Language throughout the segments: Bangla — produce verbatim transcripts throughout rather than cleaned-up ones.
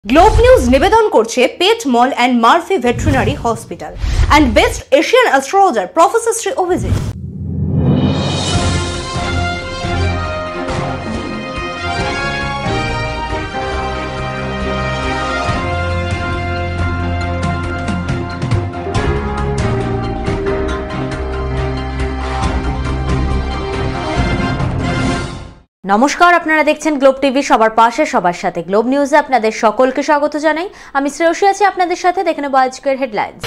গ্লোব নিউজ নিবেদন করছে Pet Mall and Murphy veterinary hospital and best Asian astrologer professor Shri Abhijit. নমস্কার, আপনারা দেখছেন গ্লোব টিভি, সবার পাশে সবার সাথে। গ্লোব নিউজে আপনাদের সকলকে স্বাগত জানাই। আমি শ্রেয়সী আছি আপনাদের সাথে। দেখে নেব আজকের হেডলাইন্স।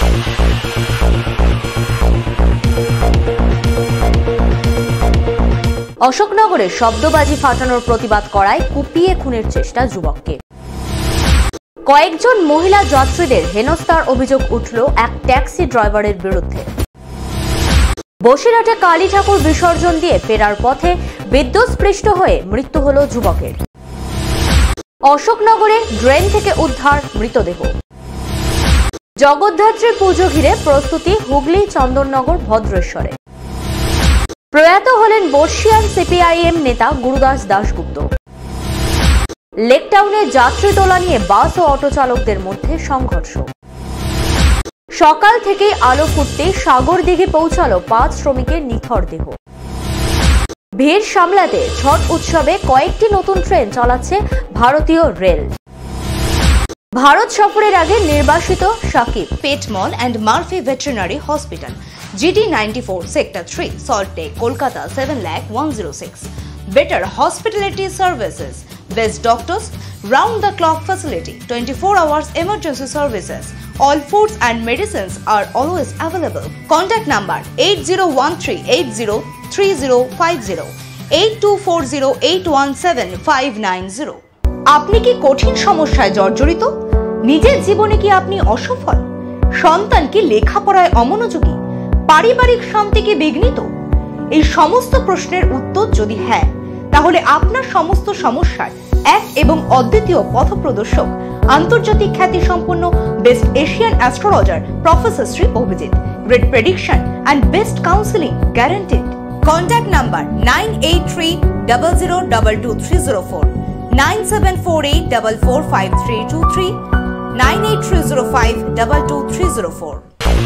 অশোকনগরে শব্দবাজি ফাটানোর প্রতিবাদ করায় কুপিয়ে খুনের চেষ্টা যুবককে। কয়েকজন মহিলা যাত্রীদের হেনস্থার অভিযোগ উঠল এক ট্যাক্সি ড্রাইভারের বিরুদ্ধে। বসিরহাটে কালী ঠাকুর বিসর্জন দিয়ে ফেরার পথে বিদ্যুৎস্পৃষ্ট হয়ে মৃত্যু হল যুবকের। অশোকনগরে ড্রেন থেকে উদ্ধার মৃতদেহ। জগদ্ধাত্রী পুজো ঘিরে প্রস্তুতি হুগলি চন্দননগর ভদ্রেশ্বরে। প্রয়াত হলেন বর্ষিয়ান সিপিআইএম নেতা গুরুদাস দাশগুপ্ত। লেকটাউনে যাত্রী তোলা নিয়ে বাস ও অটো চালকদের মধ্যে সংঘর্ষ। সকাল থেকেই আলো ফুটতে সাগরদিঘি পৌঁছালো পাঁচ শ্রমিকের নিথর দেহ। ভিড় সামলাতে ছট উৎসবে কয়েকটি নতুন ট্রেন চালাচ্ছে ভারতীয় রেল। ভারত সফরের আগে নির্বাসিত Shakib. Pet Mall and Murphy veterinary hospital, GD ninety four, sector three, Salt Lake, Kolkata seven lakh one zero six. Better hospitality services, best doctors, round the clock facility, twenty-four hours emergency services. All foods and medicines are always available. Contact number eight zero one three eight zero three zero five zero, eight two four zero eight one seven five nine zero. আপনি কি কঠিন সমস্যায় জর্জরিত? নিজের জীবনে কি আপনি অসফল? সন্তান কি লেখাপড়ায় অমনোযোগী? পারিবারিক শান্তি কি বিঘ্নিত? এই সমস্ত প্রশ্নের উত্তর যদি হ্যাঁ, তাহলে আপনার সমস্ত সমস্যার এক এবং অদ্বিতীয় পথপ্রদর্শক আন্তর্জাতিক খ্যাতি সম্পন্ন best Asian astrologer professor Shri Abhijit. Great prediction and best counselling guaranteed. Contact number nine eight three double zero double two three zero four, nine seven four eight double four five three two three, nine eight three zero five double two three zero four.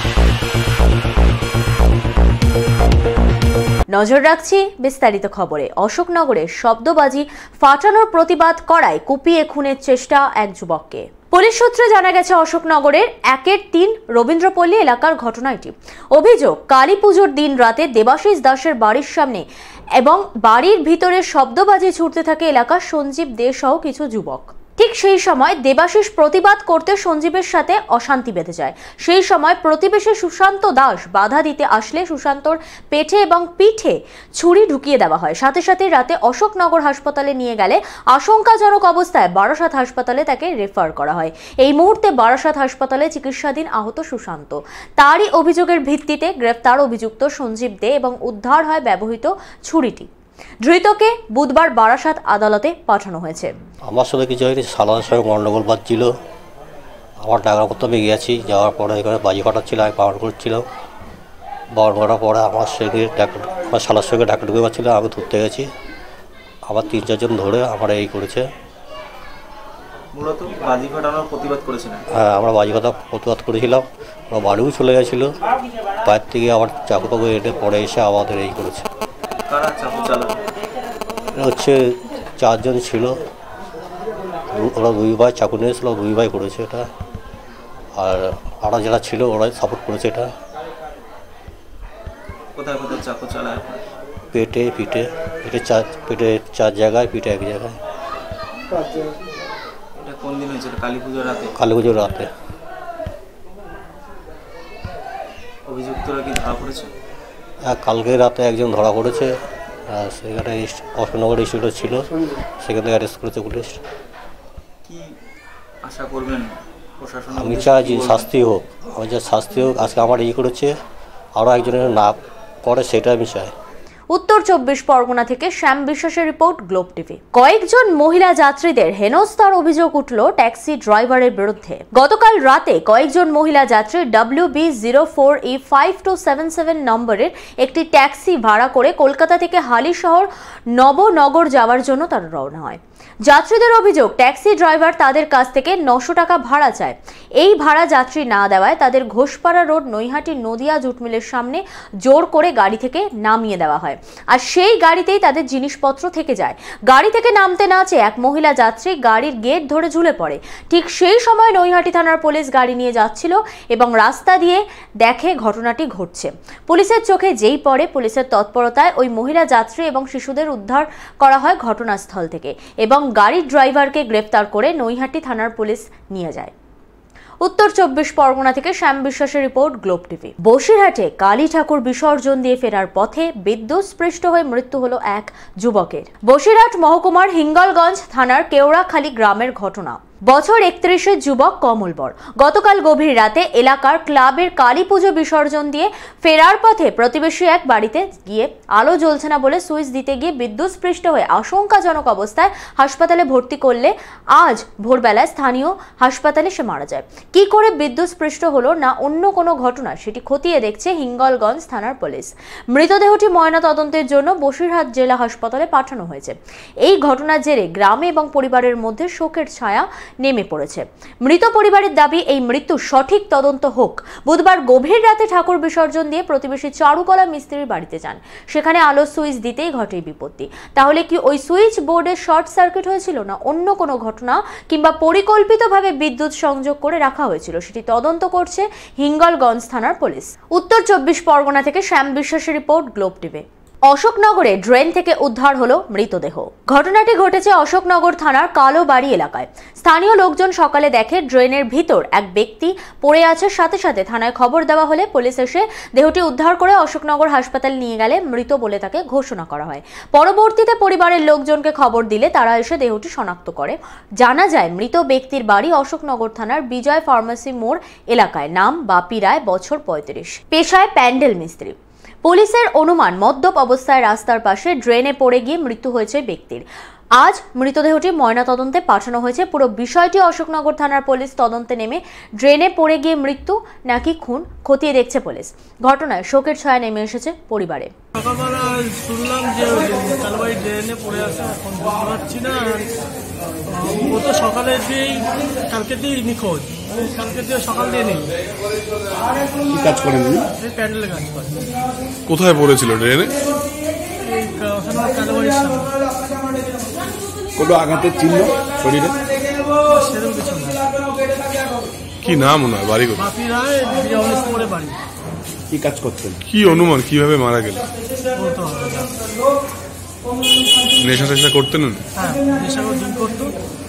নজর রাখছি বিস্তারিত খবরে। অশোকনগরে শব্দবাজি ফাটানোর প্রতিবাদ করায় কুপিয়ে খুনের চেষ্টা এক যুবককে। পুলিশ সূত্রে জানা গেছে, অশোকনগরের একের তিন রবীন্দ্রপল্লী এলাকার ঘটনা এটি। অভিযোগ, কালী পুজোর দিন রাতে দেবাশিস দাসের বাড়ির সামনে এবং বাড়ির ভিতরে শব্দবাজি ছুটতে থাকে এলাকার সঞ্জীব দে সহ কিছু যুবক। ঠিক সেই সময় দেবাশিস প্রতিবাদ করতে সঞ্জীবের সাথে অশান্তি বেঁধে যায়। সেই সময় প্রতিবেশী সুশান্ত দাস বাধা দিতে আসলে সুশান্তর পেটে এবং পিঠে ছুরি ঢুকিয়ে দেওয়া হয়। সাথে সাথে রাতে অশোকনগর হাসপাতালে নিয়ে গেলে আশঙ্কাজনক অবস্থায় বারাসাত হাসপাতালে তাকে রেফার করা হয়। এই মুহূর্তে বারাসাত হাসপাতালে চিকিৎসাধীন আহত সুশান্ত। তারই অভিযোগের ভিত্তিতে গ্রেফতার অভিযুক্ত সঞ্জীব দে এবং উদ্ধার হয় ব্যবহৃত ছুরিটি। ধৃতকে বুধবার বারাসাত আদালতে পাঠানো হয়েছে। আমার সাথে কিছু হয়নি, সালার সঙ্গে গন্ডগোল বাজছিল। আমার টাকা করতে আমি গিয়েছি, যাওয়ার পরে এখানে বাজি ফাটাচ্ছিল, আমি বারণ করছিলাম। বারণ করার পরে আমার সঙ্গে আমার সালার সঙ্গে ঢাকা ঢুকে পাচ্ছিল, আমি ধরতে গেছি। আবার তিন চারজন ধরে আমার এই করেছে। মূলত বাজি ফাটানোর প্রতিবাদ করেছিলেন? হ্যাঁ, আমরা বাজি ফাটা প্রতিবাদ করেছিলাম। আমরা বাড়িও চলে গেছিলো, বাইরে থেকে আবার চাকু পাকু এনে পরে এসে আমাদের এই করেছে। কারা চাকু চালানো? হচ্ছে চারজন ছিল, ওরা দুই ভাই চাকু নিয়েছিল, দুই ভাই করেছে এটা। আর আরা যারা ছিল ওরাই সাপোর্ট করেছে এটা। কোথায় কোথায় চাকু চালায়? পেটে পিঠে পেটে চার পেটে চার জায়গায়, পিঠে এক জায়গায়। এটা কোন দিন হয়েছিল? কালী পুজোর রাতে? কালী পুজোর রাতে। অভিযুক্তরা কি ধরা পড়েছে? কালকে রাতে একজন ধরা পড়েছে, সেখানে অশোকনগর স্টুডিও ছিল, সেখান থেকে অ্যারেস্ট করেছে পুলিশ। কি আশা করবেন প্রশাসন? আমি চাই যে শাস্তি হোক, আমি যে শাস্তি হোক। আজকে আমার এই করেছে, আরও একজনের না করে, সেটা আমি চাই। উত্তর চব্বিশ পরগনা থেকে শ্যাম বিশ্বাসের রিপোর্ট, গ্লোব টিভি। কয়েকজন মহিলা যাত্রীদের হেনস্থার অভিযোগ উঠল ট্যাক্সি ড্রাইভারের বিরুদ্ধে। গতকাল রাতে কয়েকজন মহিলা যাত্রী W B zero four E five two seven seven নম্বরের একটি ট্যাক্সি ভাড়া করে কলকাতা থেকে হালিশহর নবনগর যাওয়ার জন্য তারা রওনা হয়। যাত্রীদের অভিযোগ, ট্যাক্সি ড্রাইভার তাদের কাছ থেকে নশো টাকা ভাড়া চায়। এই ভাড়া যাত্রী না দেওয়ায় তাদের ঘোষপাড়া রোড নৈহাটি নদিয়া জুট মিলের সামনে জোর করে গাড়ি থেকে নামিয়ে দেওয়া হয়, আর সেই গাড়িতেই তাদের জিনিসপত্র থেকে যায়। গাড়ি থেকে নামতে না চেয়ে এক মহিলা যাত্রী গাড়ির গেট ধরে ঝুলে পড়ে। ঠিক সেই সময় নৈহাটি থানার পুলিশ গাড়ি নিয়ে যাচ্ছিল এবং রাস্তা দিয়ে দেখে ঘটনাটি ঘটছে। পুলিশের চোখে যেই পড়ে, পুলিশের তৎপরতায় ওই মহিলা যাত্রী এবং শিশুদের উদ্ধার করা হয় ঘটনাস্থল থেকে এবং গাড়ির ড্রাইভারকে গ্রেফতার করে নৈহাটি থানার পুলিশ নিয়ে যায়। উত্তর চব্বিশ পরগনা থেকে শ্যাম বিশ্বাসের রিপোর্ট, গ্লোব টিভি। বসিরহাটে কালী ঠাকুর বিসর্জন দিয়ে ফেরার পথে বিদ্যুৎস্পৃষ্ট হয়ে মৃত্যু হলো এক যুবকের। বসিরহাট মহকুমার হিঙ্গলগঞ্জ থানার কেওড়াখালী গ্রামের ঘটনা। বছর একত্রিশের যুবক কমল বর গতকাল গভীর রাতে এলাকার ক্লাবের কালী পুজো বিসর্জন দিয়ে ফেরার পথে প্রতিবেশী এক বাড়িতে গিয়ে আলো জ্বলছে না বলে সুইচ দিতে গিয়ে বিদ্যুৎস্পৃষ্ট হয়ে আশঙ্কাজনক অবস্থায় হাসপাতালে ভর্তি করলে আজ ভোরবেলায় স্থানীয় হাসপাতালে সে মারা যায়। কি করে বিদ্যুৎস্পৃষ্ট হলো না অন্য কোনো ঘটনা, সেটি খতিয়ে দেখছে হিঙ্গলগঞ্জ থানার পুলিশ। মৃতদেহটি ময়না তদন্তের জন্য বসিরহাট জেলা হাসপাতালে পাঠানো হয়েছে। এই ঘটনার জেরে গ্রামে এবং পরিবারের মধ্যে শোকের ছায়া নেমে পড়েছে। মৃত পরিবারের দাবি, এই মৃত্যুর সঠিক তদন্ত হোক। বুধবার গভীর রাতে ঠাকুর বিসর্জন দিয়ে প্রতিবেশী চারুকলা মিস্ত্রির বাড়িতে যান। সেখানে আলো সুইচ দিতেই ঘটে বিপত্তি। তাহলে কি ওই সুইচ বোর্ডে শর্ট সার্কিট হয়েছিল, না অন্য কোনো ঘটনা কিংবা পরিকল্পিতভাবে বিদ্যুৎ সংযোগ করে রাখা হয়েছিল, সেটি তদন্ত করছে হিঙ্গলগঞ্জ থানার পুলিশ। উত্তর চব্বিশ পরগনা থেকে শ্যাম বিশ্বাসের রিপোর্ট, গ্লোব টিভি। অশোকনগরে ড্রেন থেকে উদ্ধার হলো মৃতদেহ। ঘটনাটি ঘটেছে অশোকনগর থানার কালোবাড়ি এলাকায়। স্থানীয় লোকজন সকালে দেখে ড্রেনের ভিতর এক ব্যক্তি পড়ে আছে। সাথে সাথে থানায় খবর দেওয়া হলে পুলিশ এসে দেহটি উদ্ধার করে অশোকনগর হাসপাতালে নিয়ে গেলে মৃত বলে তাকে ঘোষণা করা হয়। পরবর্তীতে পরিবারের লোকজনকে খবর দিলে তারা এসে দেহটি শনাক্ত করে। জানা যায় মৃত ব্যক্তির বাড়ি অশোকনগর থানার বিজয় ফার্মেসি মোড় এলাকায়। নাম বাপি রায়, বছর পঁয়ত্রিশ, পেশায় প্যান্ডেল মিস্ত্রি। পুলিশের অনুমান মদ্যপ অবস্থায় রাস্তার পাশে ড্রেনে পড়ে গিয়ে মৃত্যু হয়েছে ব্যক্তির। আজ মৃতদেহটি ময়নাতদন্তে পাঠানো হয়েছে। পুরো বিষয়টি অশোকনগর থানার পুলিশ তদন্তে নেমে ড্রেনে পড়ে গিয়ে মৃত্যু নাকি খুন খতিয়ে দেখছে পুলিশ। ঘটনায় শোকের ছায়া নেমে এসেছে পরিবারে। সকালবেলা শুনলাম যে কালবাড়ি ড্রেনে পড়ে আছে, এখন বুঝতে পারছি না। ও তো সকালে দিয়েই কালকে দিয়েই নিখোঁজ, কালকে দিয়ে সকাল দিয়ে নেই। কি কাজ করেন? এই প্যান্ডেলে কাজ করে। কোথায় পড়েছিল ড্রেনে? এই কালবাড়ির সামনে। কোনো আঘাতের চিহ্ন শরীরে? সেরকম কিছু না। কি নাম ওনার? বাড়ি কোথায়? বাপি রায়, বিজয় মোড়ে বাড়ি। কি কাজ করতেন? কি অনুমান কিভাবে মারা গেল? বলতে হবে না। নেশা টেশা করতেন? হ্যাঁ, নেশা করে ড্রিঙ্ক করতো।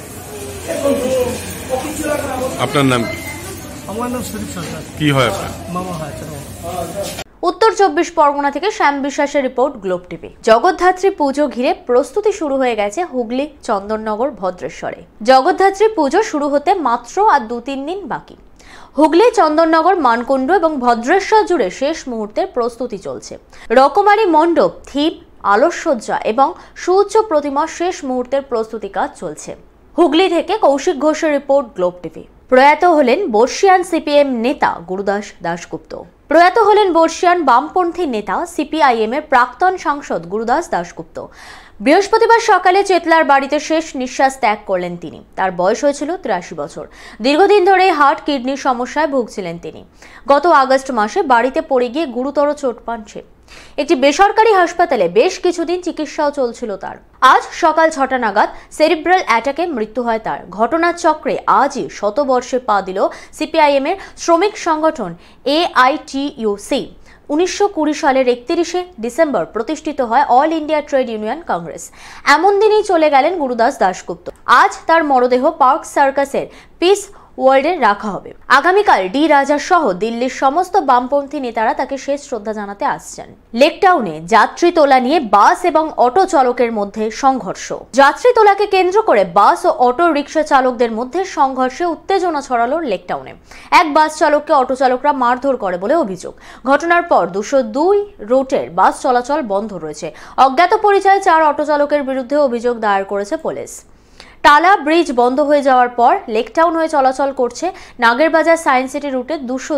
আপনার নাম কি? আমার নাম সুদীপ সরকার। কি হয় আপনার? মামা হয়। উত্তর চব্বিশ পরগনা থেকে শ্যাম বিশ্বাসের রিপোর্ট, গ্লোব টিভি। জগদ্ধাত্রী পুজো ঘিরে প্রস্তুতি শুরু হয়ে গেছে হুগলি চন্দননগর ভদ্রেশ্বরে। জগদ্ধাত্রী পুজো শুরু হতে মাত্র আর দু তিন দিন বাকি। হুগলি চন্দননগর, মানকুণ্ড এবং ভদ্রেশ্বর জুড়ে শেষ মুহূর্তের প্রস্তুতি চলছে। রকমারি মণ্ডপ, থিম, আলোকসজ্জা এবং সুউচ্চ প্রতিমা শেষ মুহূর্তের প্রস্তুতি কাজ চলছে। হুগলি থেকে কৌশিক ঘোষের রিপোর্ট, গ্লোব টিভি। প্রয়াত হলেন বর্ষিয়ান সিপিএম নেতা গুরুদাস দাশগুপ্ত। প্রয়াত হলেন বর্ষিয়ান বামপন্থী নেতা সিপিআইএম এর প্রাক্তন সাংসদ গুরুদাস দাশগুপ্ত। বৃহস্পতিবার সকালে চেতলার বাড়িতে শেষ নিঃশ্বাস ত্যাগ করলেন তিনি। তার বয়স হয়েছিল তিরাশি বছর। দীর্ঘদিন ধরে হার্ট কিডনির সমস্যায় ভুগছিলেন তিনি। গত আগস্ট মাসে বাড়িতে পড়ে গিয়ে গুরুতর চোট পান সে। একটি বেসরকারি হাসপাতালে বেশ কিছুদিন চিকিৎসাও চলছিল তার। আজ সকাল ছটা নাগাদ সেরিব্রাল অ্যাটাকে মৃত্যু হয় তার। ঘটনার চক্রে আজই শতবর্ষে পা দিল সিপিআইএম এর শ্রমিক সংগঠন এআইটিইউসি। উনিশশো কুড়ি সালের একত্রিশে ডিসেম্বর প্রতিষ্ঠিত হয় All India Trade Union Congress. এমন দিনেই চলে গেলেন গুরুদাস দাশগুপ্ত। আজ তার মরদেহ পার্ক সার্কাসের পিস ওয়ার্ল্ডে রাখা হবে। আগামীকাল ডি রাজা সহ দিল্লির সমস্ত বামপন্থী নেতারা তাকে শেষ শ্রদ্ধা জানাতে আসছেন। লেকটাউনে যাত্রী তোলা নিয়ে বাস এবং অটো চালকের মধ্যে সংঘর্ষ। যাত্রী তোলাকে কেন্দ্র করে বাস ও অটো রিক্সা চালকদের মধ্যে সংঘর্ষে উত্তেজনা ছড়ালো লেকটাউনে। এক বাস চালককে অটো চালকরা মারধর করে বলে অভিযোগ। ঘটনার পর দুশো দুই রুটের বাস চলাচল বন্ধ রয়েছে। অজ্ঞাত পরিচয় চার অটো চালকের বিরুদ্ধে অভিযোগ দায়ের করেছে পুলিশ। টালা ব্রিজ বন্ধ হয়ে যাওয়ার পর লেকটাউন হয়ে চলাচল করছে নাগেরবাজার সায়েন্স সিটি রুটে দুশো দুই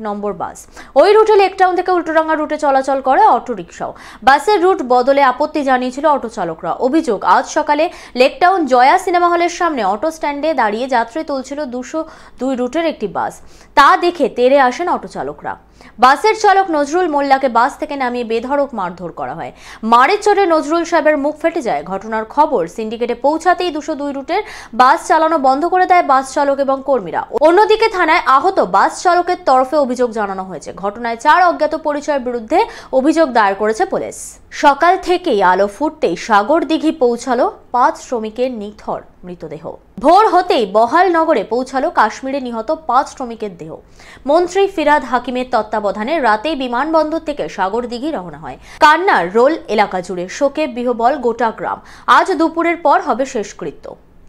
নম্বর বাস। ওই রুটে লেকটাউন থেকে উল্টোডাঙ্গা রুটে চলাচল করে অটো রিক্সাও। বাসের রুট বদলে আপত্তি জানিয়েছিল অটো চালকরা। অভিযোগ, আজ সকালে লেকটাউন জয়া সিনেমা হলের সামনে অটো স্ট্যান্ডে দাঁড়িয়ে যাত্রী তুলছিল দুশো দুই রুটের একটি বাস। তা দেখে তেড়ে আসেন অটো চালকরা। বাসের চালক নজরুল মোল্লাকে বাস থেকে নামিয়ে বেধড়ক মারধর করা হয়। মারের চোটে নজরুল সাহেবের মুখ ফেটে যায়। ঘটনার খবর সিন্ডিকেটে পৌঁছাতেই দুশো দুই রুটের বাস চালানো বন্ধ করে দেয় বাস চালক এবং কর্মীরা। অন্যদিকে থানায় আহত বাস চালকের তরফে অভিযোগ জানানো হয়েছে। ঘটনায় চার অজ্ঞাত পরিচয়ের বিরুদ্ধে অভিযোগ দায়ের করেছে পুলিশ। সকাল থেকেই আলো ফুটতেই সাগরদিঘি পৌঁছালো পাঁচ শ্রমিকের নিথর মৃতদেহ। ভোর হতেই বহালনগরে পৌঁছালো কাশ্মীরে নিহত পাঁচ শ্রমিকের দেহ। মন্ত্রী ফিরহাদ হাকিমের তত্ত্বাবধানে রাতেই বিমানবন্দর থেকে সাগরদিঘি রওনা হয়। কান্নার রোল এলাকা জুড়ে শোকে বিহ্বল গোটা গ্রাম। আজ দুপুরের পর হবে শেষকৃত্য।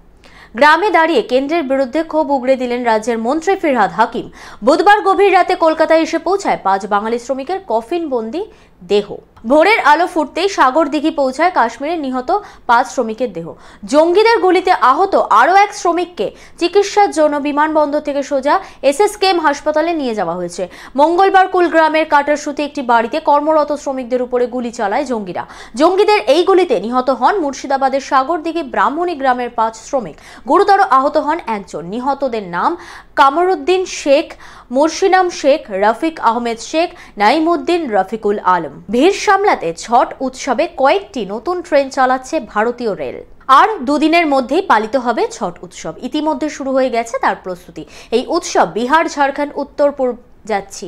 গ্রামে দাঁড়িয়ে কেন্দ্রের বিরুদ্ধে ক্ষোভ উগড়ে দিলেন রাজ্যের মন্ত্রী ফিরহাদ হাকিম। বুধবার গভীর রাতে কলকাতায় এসে পৌঁছায় পাঁচ বাঙালি শ্রমিকের কফিনবন্দি দেহ। ভোরের আলো ফুটতেই সাগরদিঘি পৌঁছায় কাশ্মীরের নিহত পাঁচ শ্রমিকের দেহ। জঙ্গিদের গুলিতে আহত আরও এক শ্রমিককে চিকিৎসার জন্য বিমানবন্দর থেকে সোজা এসএসকেএম হাসপাতালে নিয়ে যাওয়া হয়েছে। মঙ্গলবার কুলগ্রামের কাটারসুতে একটি বাড়িতে কর্মরত শ্রমিকদের উপরে গুলি চালায় জঙ্গিরা। জঙ্গিদের এই গুলিতে নিহত হন মুর্শিদাবাদের সাগরদিঘি ব্রাহ্মণী গ্রামের পাঁচ শ্রমিক। গুরুতর আহত হন একজন। নিহতদের নাম কামরুদ্দিন শেখ, মুর্শিনাম শেখ, রফিক আহমেদ শেখ, নাইমুদ্দিন, রফিকুল আলম। ভিড় সামলাতে ছট উৎসবে কয়েকটি নতুন ট্রেন চালাচ্ছে ভারতীয় রেল। আর দুদিনের মধ্যেই পালিত হবে ছট উৎসব। ইতিমধ্যে শুরু হয়ে গেছে তার প্রস্তুতি। এই উৎসব বিহার, ঝাড়খণ্ড, উত্তর পূর্ব যাচ্ছি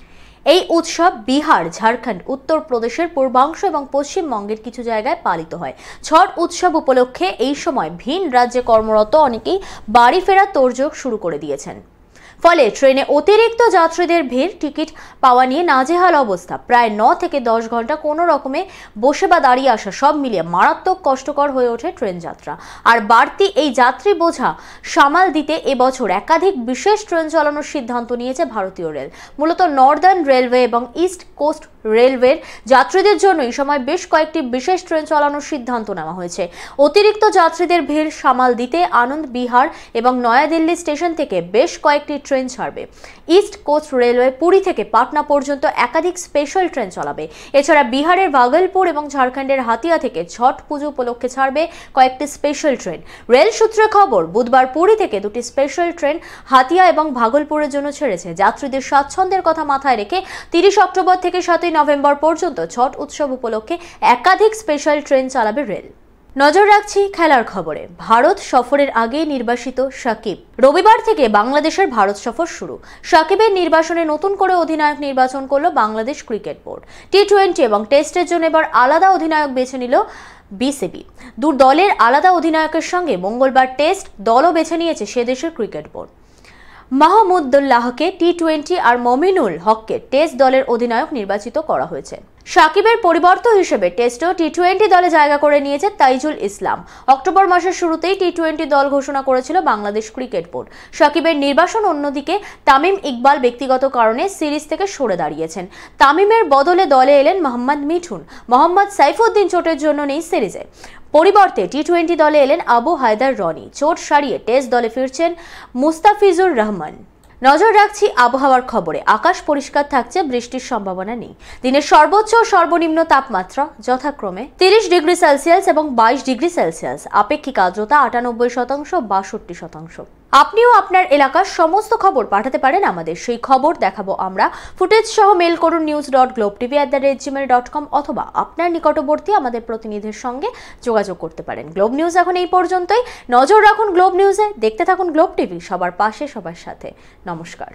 এই উৎসব বিহার, ঝাড়খণ্ড, উত্তরপ্রদেশের পূর্বাংশ এবং পশ্চিমবঙ্গের কিছু জায়গায় পালিত হয়। ছট উৎসব উপলক্ষে এই সময় ভিন রাজ্যে কর্মরত অনেকেই বাড়ি ফেরার তোড়জোড় শুরু করে দিয়েছেন। ফলে ট্রেনে অতিরিক্ত যাত্রীদের ভিড়, টিকিট পাওয়া নিয়ে নাজেহাল অবস্থা। প্রায় ন থেকে দশ ঘন্টা কোনো রকমে বসে বা দাঁড়িয়ে আসা সব মিলিয়ে মারাত্মক কষ্টকর হয়ে ওঠে ট্রেন যাত্রা। আর বাড়তি এই যাত্রী বোঝা সামাল দিতে এবছর একাধিক বিশেষ ট্রেন চালানোর সিদ্ধান্ত নিয়েছে ভারতীয় রেল। মূলত নর্দার্ন রেলওয়ে এবং ইস্ট কোস্ট রেলওয়ের যাত্রীদের জন্য এই সময় বেশ কয়েকটি বিশেষ ট্রেন চালানোর সিদ্ধান্ত নেওয়া হয়েছে। অতিরিক্ত যাত্রীদের ভিড় সামাল দিতে আনন্দ বিহার এবং নয়াদিল্লি স্টেশন থেকে বেশ কয়েকটি ট্রেন ছাড়বে। ইস্ট কোস্ট রেলওয়ে পুরী থেকে পাটনা পর্যন্ত একাধিক স্পেশাল ট্রেন চালাবে। এছাড়া বিহারের ভাগলপুর এবং ঝাড়খণ্ডের হাতিয়া থেকে ছট পুজো উপলক্ষে ছাড়বে কয়েকটি স্পেশাল ট্রেন। রেল সূত্রে খবর, বুধবার পুরী থেকে দুটি স্পেশাল ট্রেন হাতিয়া এবং ভাগলপুরের জন্য ছেড়েছে। যাত্রীদের স্বাচ্ছন্দ্যের কথা মাথায় রেখে তিরিশ অক্টোবর থেকে সাতই নভেম্বর পর্যন্ত ছট উৎসব উপলক্ষে একাধিক স্পেশাল ট্রেন চালাবে রেল। নজর রাখছি খেলার খবরে। ভারত সফরের আগে নির্বাসিত সাকিব। রবিবার থেকে বাংলাদেশের ভারত সফর শুরু। সাকিবের নির্বাসনে নতুন করে অধিনায়ক নির্বাচন করলো Bangladesh cricket board. T twenty এবং টেস্টের জন্য এবার আলাদা অধিনায়ক বেছে নিল বিসিবি। দু দলের আলাদা অধিনায়কের সঙ্গে মঙ্গলবার টেস্ট দলও বেছে নিয়েছে সে দেশের ক্রিকেট বোর্ড। মাহমুদুল্লাহকে টি টোয়েন্টি আর মমিনুল হককে টেস্ট দলের অধিনায়ক নির্বাচিত করা হয়েছে। সাকিবের পরিবর্তন হিসেবে টেস্ট ও টি টোয়েন্টি দলে জায়গা করে নিয়েছে তাইজুল ইসলাম। অক্টোবর মাসের শুরুতেই টি টোয়েন্টি দল ঘোষণা করেছিল বাংলাদেশ ক্রিকেট বোর্ড। সাকিবের নির্বাসন। অন্যদিকে তামিম ইকবাল ব্যক্তিগত কারণে সিরিজ থেকে সরে দাঁড়িয়েছেন। তামিমের বদলে দলে এলেন মোহাম্মদ মিঠুন। মোহাম্মদ সাইফুদ্দিন চোটের জন্য নেই সিরিজে। পরিবর্তে টি টোয়েন্টি দলে এলেন আবু হায়দার রনি। চোট সারিয়ে টেস্ট দলে ফিরছেন মুস্তাফিজুর রহমান। নজর রাখছি আবহাওয়ার খবরে। আকাশ পরিষ্কার থাকছে, বৃষ্টির সম্ভাবনা নেই। দিনের সর্বোচ্চ ও সর্বনিম্ন তাপমাত্রা যথাক্রমে তিরিশ ডিগ্রি সেলসিয়াস এবং বাইশ ডিগ্রি সেলসিয়াস। আপেক্ষিক আর্দ্রতা আটানব্বই শতাংশ, বাষট্টি শতাংশ। আপনিও আপনার এলাকার সমস্ত খবর পাঠাতে পারেন আমাদের। সেই খবর দেখাবো আমরা। ফুটেজ সহ মেল করুন news dot Globe TV at the rate Gmail dot com অথবা আপনার নিকটবর্তী আমাদের প্রতিনিধির সঙ্গে যোগাযোগ করতে পারেন। গ্লোব নিউজ এখন এই পর্যন্তই। নজর রাখুন গ্লোব নিউজে, দেখতে থাকুন গ্লোব টিভি, সবার পাশে সবার সাথে। নমস্কার।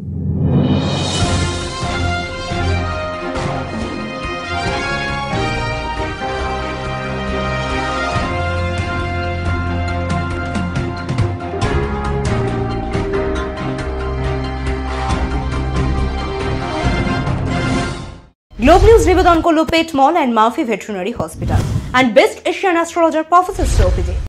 গ্লোব নিউজ নিবেদন করলো Pet Mall and Murphy veterinary hospital and best Asian astrologer professor সৌফিজি।